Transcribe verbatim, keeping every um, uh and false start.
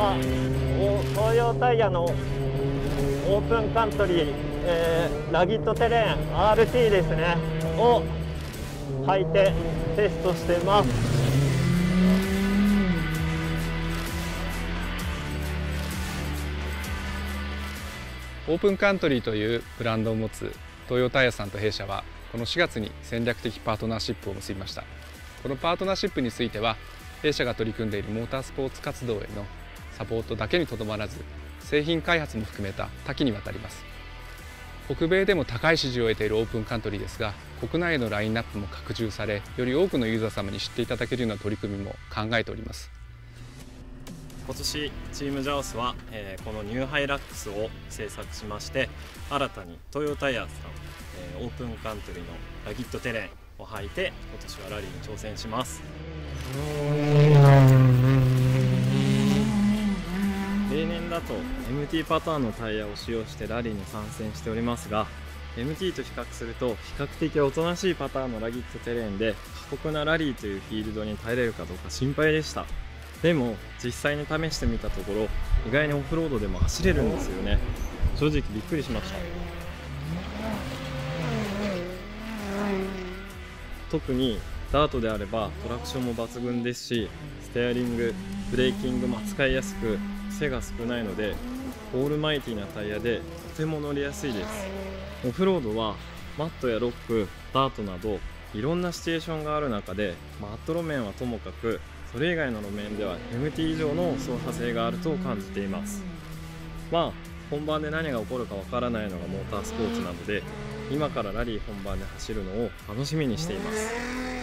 は東洋タイヤのオープンカントリー、えー、ラギットテレーン アールティー ですねを履いてテストしています。 オープンカントリーというブランドを持つ東洋タイヤさんと弊社はこのしがつに戦略的パートナーシップを結びました。このパートナーシップについては弊社が取り組んでいるモータースポーツ活動へのサポートだけにとどまらず製品開発も含めた多岐にわたります。北米でも高い支持を得ているオープンカントリーですが、国内へのラインナップも拡充され、より多くのユーザー様に知っていただけるような取り組みも考えております。 今年チームジャオスは、えー、このニューハイラックスを製作しまして、新たにトヨタイヤーさん、えー、オープンカントリーのラギットテレーンを履いて今年はラリーに挑戦します。例年だと エムティー パターンのタイヤを使用してラリーに参戦しておりますが、 エムティー と比較すると比較的おとなしいパターンのラギットテレーンで過酷なラリーというフィールドに耐えれるかどうか心配でした。でも実際に試してみたところ、意外にオフロードでも走れるんですよね。正直びっくりしました。特にダートであればトラクションも抜群ですし、ステアリング、ブレーキングも使いやすく、癖が少ないのでオールマイティなタイヤでとても乗りやすいです。オフロードはマットやロック、ダートなどいろんなシチュエーションがある中で、マット路面はともかくそれ以外の路面では エムティー 以上の走破性があると感じています。まあ本番で何が起こるかわからないのがモータースポーツなので、今からラリー本番で走るのを楽しみにしています。